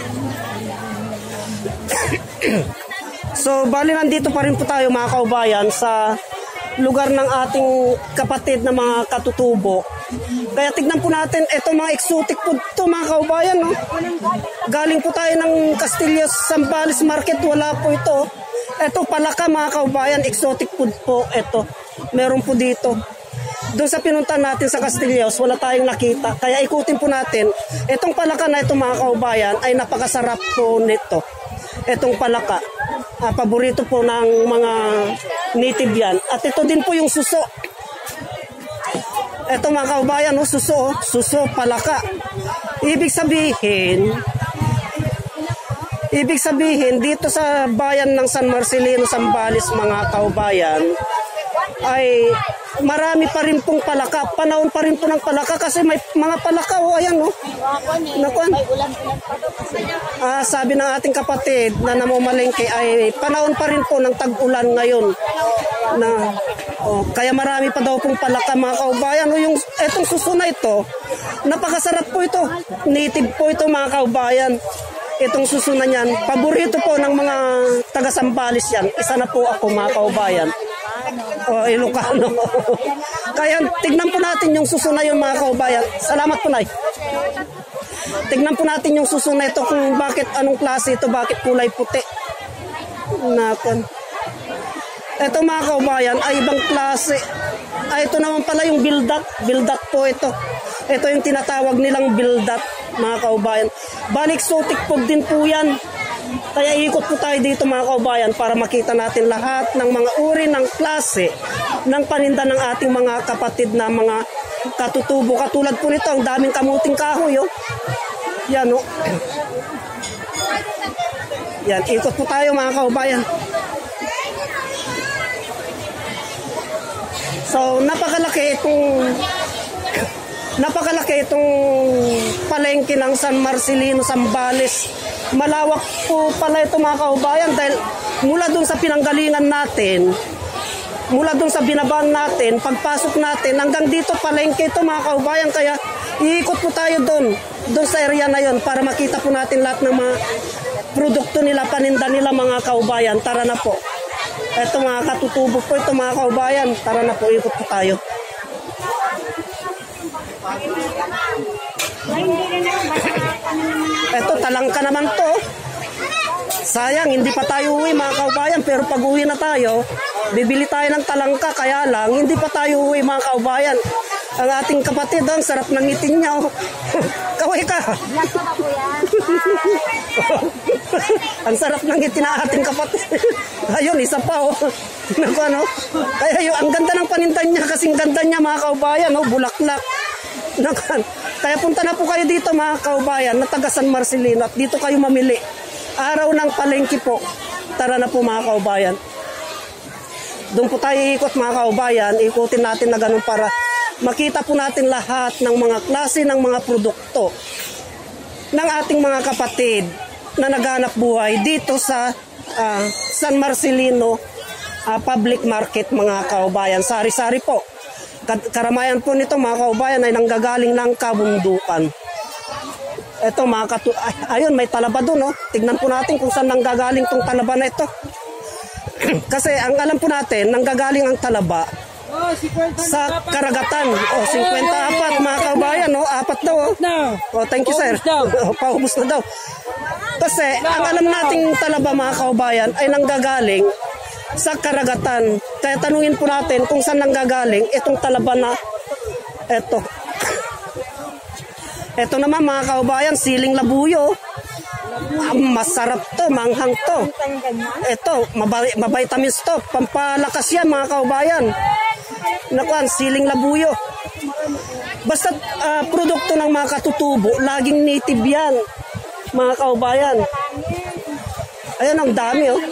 So, bali nandito pa rin po tayo mga kaubayan sa lugar ng ating kapatid na mga katutubo. Kaya tignan po natin, ito mga exotic food to mga kaubayan, no? Galing po tayo ng Castillos, Zambales Market, wala po ito. Ito palaka mga kaubayan, exotic food po ito. Meron po dito. Doon sa pinuntan natin sa Castillos, wala tayong nakita. Kaya ikutin po natin, itong palaka na ito mga kaubayan ay napakasarap po nito. Itong palaka. Paborito po ng mga native yan. At ito din po yung suso. Ito mga kaubayan, no, suso, suso, palaka. Ibig sabihin, dito sa bayan ng San Marcelino, Zambales mga kaubayan, ay marami pa rin pong palaka. Panahon pa rin po ng palaka kasi may mga palaka, oh, ayan, no. Nakuan. Sabi ng ating kapatid na namumalengke ay panahon pa rin po ng tag-ulan ngayon. Kaya marami pa daw pong palaka mga kaubayan. Yung etong suso na ito, napakasarap po ito. Native po ito mga kaubayan. Itong suso na yan, paborito po ng mga taga-Zambales yan. Isa na po ako mga kaubayan. Ilocano. Kaya tignan po natin yung suso na yun mga kaubayan. Salamat po, Nay. Tignan po natin yung suso na ito kung bakit, anong klase ito, bakit kulay puti. Ito mga kaubayan ay ibang klase. Ito naman pala yung bildat. Bildat po ito. Ito yung tinatawag nilang bildat mga kaubayan. Balik exotic food din po yan. Kaya ikot po tayo dito mga kaubayan para makita natin lahat ng mga uri ng klase ng paninda ng ating mga kapatid na mga katutubo. Katulad po nito, ang daming kamuting kahoy. Oh. Yan, oh. Yan, ikot po tayo mga kaubayan. So, napakalaki itong palengke ng San Marcelino, Zambales. Malawak po pala ito mga kaubayan dahil mula dun sa pinanggalingan natin, mula dun sa binabaan natin, pagpasok natin, hanggang dito palengke ito mga kaubayan. Kaya iikot po tayo dun sa area na yon para makita po natin lahat ng mga produkto nila, paninda nila mga kaubayan. Tara na po. Ito mga katutubo po ito mga kaubayan. Tara na po, ikot po tayo. Ito, talangka naman to. Sayang, hindi pa tayo uwi mga kaubayan. Pero pag uwi na tayo, bibili tayo ng talangka. Kaya lang, hindi pa tayo uwi mga kaubayan. Ang ating kapatid, ang sarap ng ngitin niya. Kaway ka. Ang sarap ng ngiti ng ating kapatid. Ayun, isa pa. Kaya ang ganda ng panintan niya. Kasing ganda niya mga kaubayan. Bulaklak. Kaya punta na po kayo dito mga kaubayan na taga San Marcelino at dito kayo mamili. Araw ng palengke po. Tara na po mga kaubayan. Doon po tayo ikot mga kaubayan. Ikutin natin na ganun para makita po natin lahat ng mga klase ng mga produkto ng ating mga kapatid na naghanap buhay dito sa San Marcelino Public Market mga kaubayan. Sari-sari po. Karamayan po nito mga kaubayan ay nanggagaling ng kabundukan. Ito ayun, may talaba doon. Tignan po natin kung saan nanggagaling tong talaba na ito. Kasi ang alam po natin, nanggagaling ang talaba sa karagatan. 54 mga kaubayan. 4 daw. Thank you sir. Paubos na daw. Kasi ang alam nating talaba mga kaubayan ay nanggagaling sa karagatan. Kaya tanungin po natin kung saan nanggagaling itong talaba na ito. Ito naman mga kaubayan, siling labuyo. Masarap to, manghang to. Ito, mabitamins to. Pampalakas yan mga kaubayan. Nakuan, siling labuyo. Basta produkto ng mga katutubo, laging native yan mga kaubayan. Ayan, ang dami oh.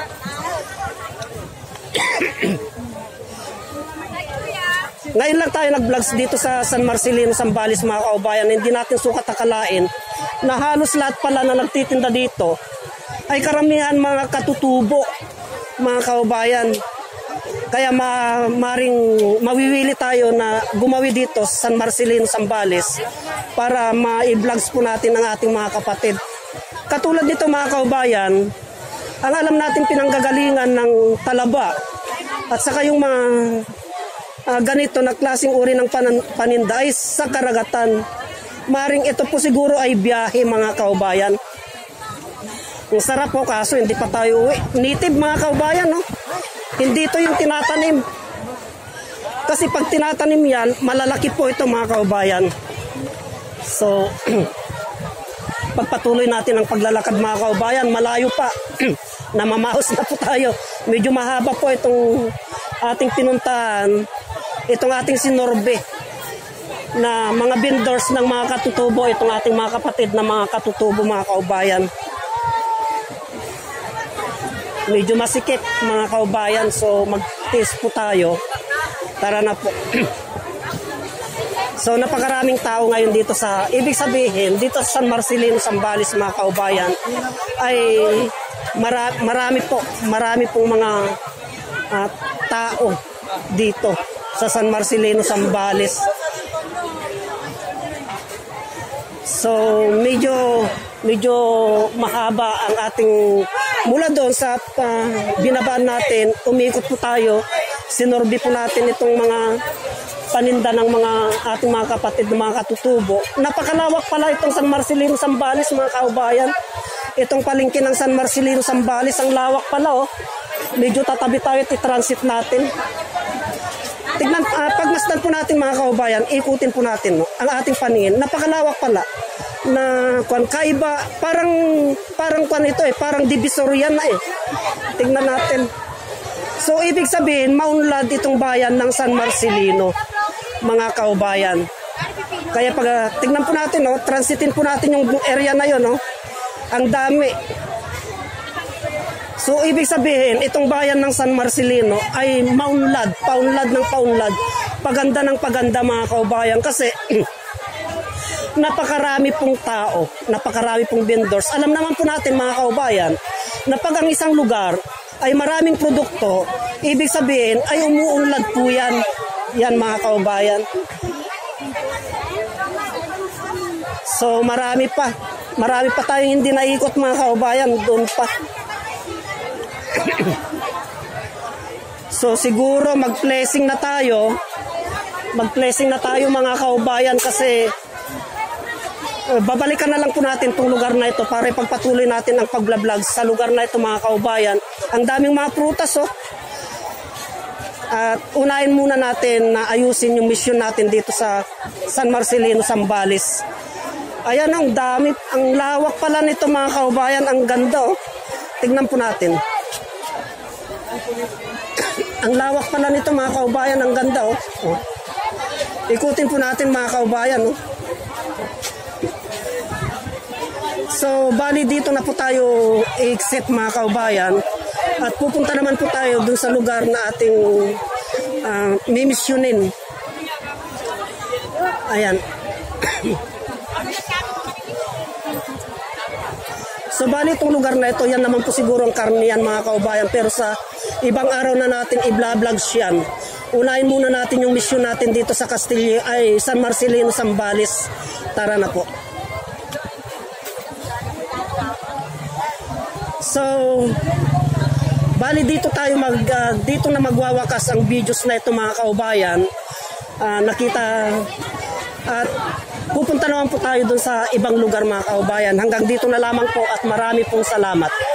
Ngayon lang tayo nag-vlogs dito sa San Marcelino, Zambales mga kaubayan. Hindi natin sukat akalain na halos lahat pala na nagtitinda dito ay karamihan mga katutubo mga kaubayan. Kaya mawiwili tayo na gumawi dito sa San Marcelino, Zambales para ma-vlogs po natin ang ating mga kapatid. katulad nito mga kaubayan, ang alam natin pinanggagalingan ng talaba at saka yung mga ganito na klaseng uri ng paninda ay sa karagatan. Maring ito po siguro ay biyahe mga kaubayan. Ang sarap po kaso hindi pa tayo uwi. Native mga kaubayan, no? Hindi ito yung tinatanim. Kasi pag tinatanim yan, malalaki po ito mga kaubayan. So, pagpatuloy natin ang paglalakad mga kaubayan, malayo pa. Namamahos na po tayo. Medyo mahaba po itong ating pinuntahan. Itong ating sinorbe na mga vendors ng mga katutubo. Itong ating mga kapatid na mga katutubo mga kaubayan. Medyo masikip mga kaubayan. So mag-taste po tayo. Tara na po. So napakaraming tao ngayon dito sa, ibig sabihin, dito sa San Marcelino, Zambales mga kaubayan, ay marami pong mga tao dito sa San Marcelino, Zambales. So medyo mahaba ang ating, mula doon sa binabaan natin, umikot po tayo, sinorbi po natin itong mga paninda ng mga ating mga kapatid ng mga katutubo. Napakalawak pala itong San Marcelino, Zambales mga kaubayan. Itong palengke ng San Marcelino, Zambales, ang lawak pala oh. Medyo tatabi tayo at i-transit natin. Tignan, pagmasdan po natin mga kaubayan, ikutin po natin no, ang ating paningin. Napakalawak pala na kaiba, parang ito eh, parang divisoria na eh. Tignan natin. So ibig sabihin, maunlad itong bayan ng San Marcelino mga kaubayan. Kaya pag tignan po natin no, transitin po natin yung area na yon no. Ang dami. So ibig sabihin, itong bayan ng San Marcelino ay paunlad ng paunlad. Paganda ng paganda mga kaubayan kasi napakarami pong tao, napakarami pong vendors. Alam naman po natin mga kaubayan na pag ang isang lugar ay maraming produkto, ibig sabihin ay umuunlad po yan. Yan mga kaubayan. So marami pa tayong hindi naikot mga kaubayan, doon pa. So siguro mag-blessing na tayo mga kaubayan kasi babalikan na lang po natin itong lugar na ito para ipagpatuloy natin ang pagbablog sa lugar na ito mga kaubayan. Ang daming mga prutas oh. At unahin muna natin na ayusin yung mission natin dito sa San Marcelino, Zambales. Ayan ang dami, ang lawak pala nito mga kaubayan, ang ganda oh. Tignan po natin. Ang lawak pala nito mga kaubayan, ang ganda oh. Ikutin po natin mga kaubayan oh. So bali dito na po tayo i-exit mga kaubayan at pupunta naman po tayo dun sa lugar na ating mimisyonin. Ayan. So bali itong lugar na ito, yan naman po siguro ang karniyan mga kaubayan, pero sa ibang araw na natin i-vlogs yan. Unahin muna natin yung mission natin dito sa San Marcelino, Zambales. Tara na po. So bali dito tayo dito na magwawakas ang videos na ito mga kaubayan. Nakita at pupunta naman po tayo dun sa ibang lugar mga kaubayan. Hanggang dito na lamang po at marami pong salamat.